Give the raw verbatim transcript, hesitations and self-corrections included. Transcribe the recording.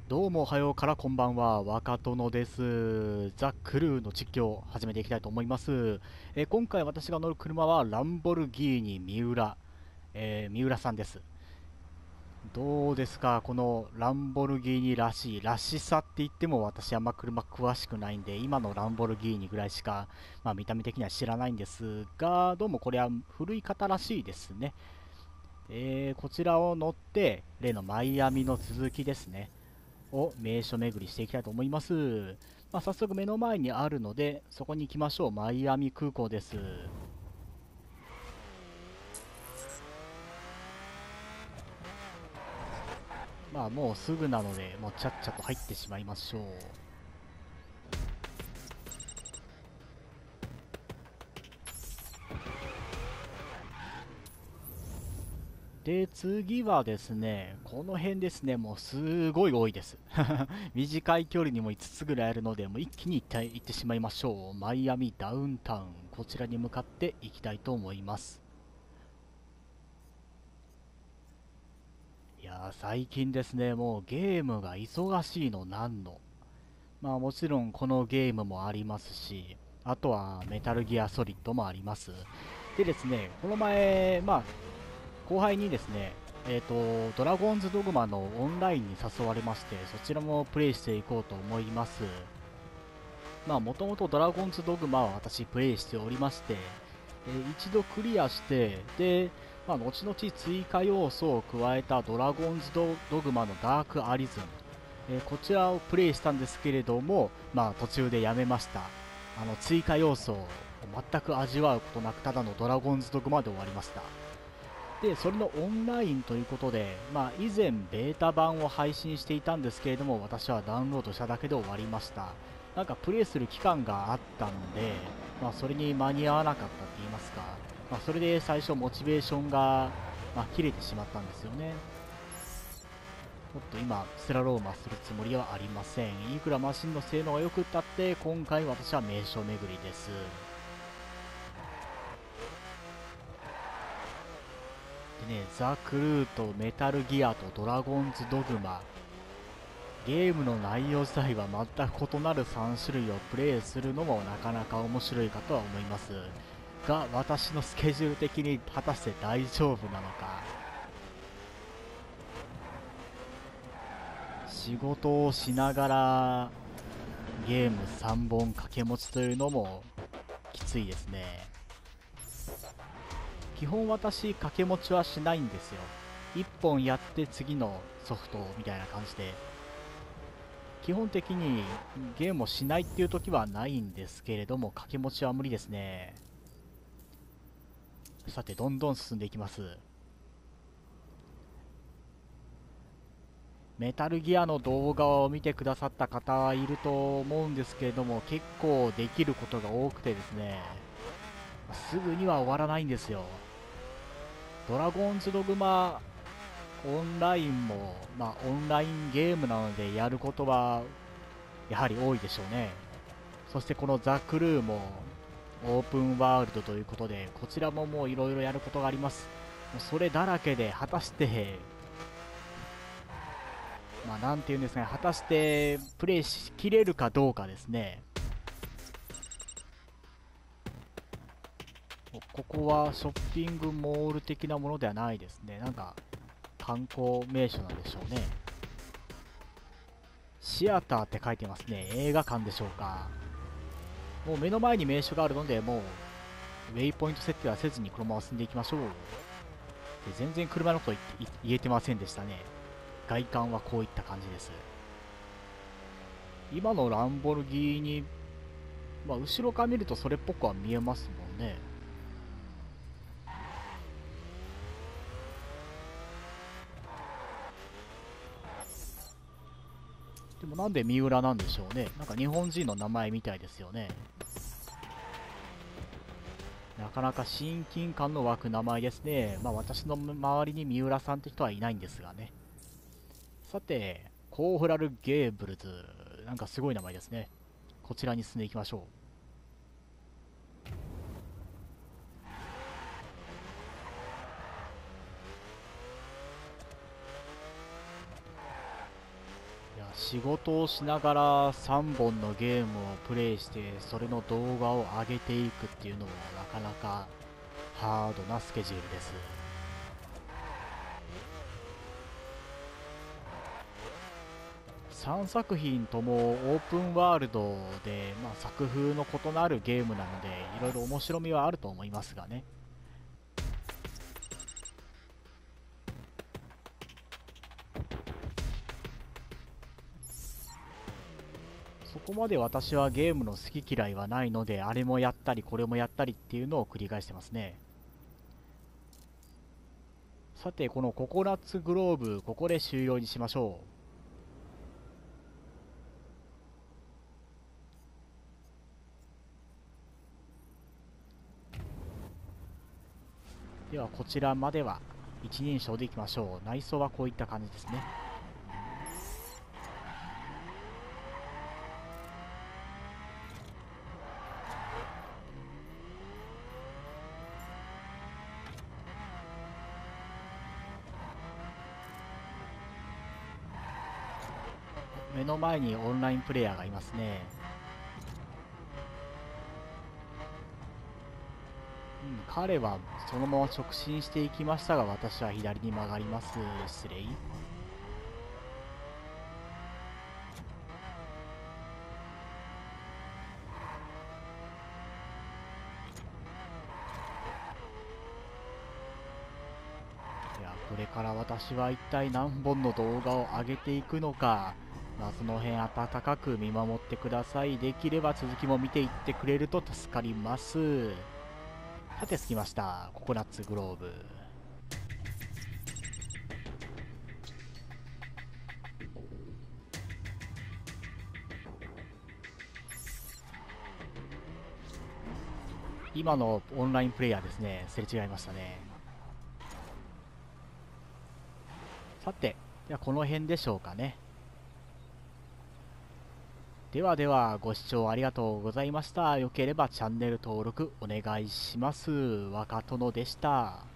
どうもおはようからこんばんは、若殿です。ザ・クルーの実況を始めていきたいと思います。えー今回私が乗る車はランボルギーニ三浦、えー三浦さんです。どうですか、このランボルギーニらしい、らしさって言っても私あんま車詳しくないんで、今のランボルギーニぐらいしか、まあ、見た目的には知らないんですが、どうもこれは古い方らしいですね。えーこちらを乗って、例のマイアミの続きですね。を名所巡りしていきたいと思います。まあ、早速目の前にあるので、そこに行きましょう。マイアミ空港です。まあもうすぐなので、もうちゃっちゃと入ってしまいましょう。で、次はですね、この辺ですね、もうすごい多いです。短い距離にもいつつぐらいあるので、もう一気に行って行ってしまいましょう。マイアミダウンタウン、こちらに向かって行きたいと思います。いやー、最近ですね、もうゲームが忙しいのなんの。まあもちろんこのゲームもありますし、あとはメタルギアソリッドもあります。でですね、この前、まあ後輩にですね、えっ、と、ドラゴンズドグマのオンラインに誘われまして、そちらもプレイしていこうと思います。まあもともとドラゴンズドグマは私プレイしておりまして、えー一度クリアして、で、まあ後々追加要素を加えたドラゴンズドドグマのダークアリズム、えーこちらをプレイしたんですけれども、まあ途中でやめました。あの追加要素を全く味わうことなく、ただのドラゴンズドグマで終わりました。で、それのオンラインということで、まあ以前ベータ版を配信していたんですけれども、私はダウンロードしただけで終わりました。なんかプレイする期間があったので、まあそれに間に合わなかったって言いますか、まあそれで最初モチベーションが、まあ、切れてしまったんですよね。ちょっと今、スラローマするつもりはありません。いくらマシンの性能が良くったって、今回私は名所巡りです。でね、ザ・クルーとメタルギアとドラゴンズドグマ、ゲームの内容自体は全く異なるさん種類をプレイするのもなかなか面白いかとは思います。が、私のスケジュール的に果たして大丈夫なのか。仕事をしながらゲームさんぼん掛け持ちというのもきついですね。基本私掛け持ちはしないんですよ。いっぽんやって次のソフトみたいな感じで、基本的にゲームをしないっていう時はないんですけれども、掛け持ちは無理ですね。さて、どんどん進んでいきます。メタルギアの動画を見てくださった方はいると思うんですけれども、結構できることが多くてですね、すぐには終わらないんですよ。ドラゴンズドグマオンラインも、まあ、オンラインゲームなのでやることはやはり多いでしょうね。そしてこのザ・クルーもオープンワールドということで、こちらももういろいろやることがあります。もうそれだらけで、果たして、まあなんていうんですかね、果たしてプレイしきれるかどうかですね。ここはショッピングモール的なものではないですね。なんか観光名所なんでしょうね。シアターって書いてますね。映画館でしょうか。もう目の前に名所があるので、もうウェイポイント設定はせずにこのまま進んでいきましょう。で、全然車のこと言って言えてませんでしたね。外観はこういった感じです。今のランボルギーニ、まあ、後ろから見るとそれっぽくは見えますもんね。でもなんで三浦なんでしょうね。なんか日本人の名前みたいですよね。なかなか親近感の湧く名前ですね。まあ私の周りに三浦さんって人はいないんですがね。さて、コーフラル・ゲーブルズ。なんかすごい名前ですね。こちらに進んでいきましょう。いや、 仕事をしながらさんぼんのゲームをプレイしてそれの動画を上げていくっていうのもなかなかハードなスケジュールです。さんさく品ともオープンワールドで、まあ、作風の異なるゲームなのでいろいろ面白みはあると思いますがね。そこまで私はゲームの好き嫌いはないので、あれもやったりこれもやったりっていうのを繰り返してますね。さて、このココナッツグローブ、ここで終了にしましょう。ではこちらまでは一人称でいきましょう。内装はこういった感じですね。目の前にオンラインプレイヤーがいますね。うん、彼はそのまま直進していきましたが、私は左に曲がります。失礼。いや、これから私は一体何本の動画を上げていくのか、まあ、その辺温かく見守ってください。できれば続きも見ていってくれると助かります。さて着きました。ココナッツグローブ。今のオンラインプレイヤーですね。すれ違いましたね。さて、ではこの辺でしょうかね。ではでは、ご視聴ありがとうございました。よければチャンネル登録お願いします。若殿でした。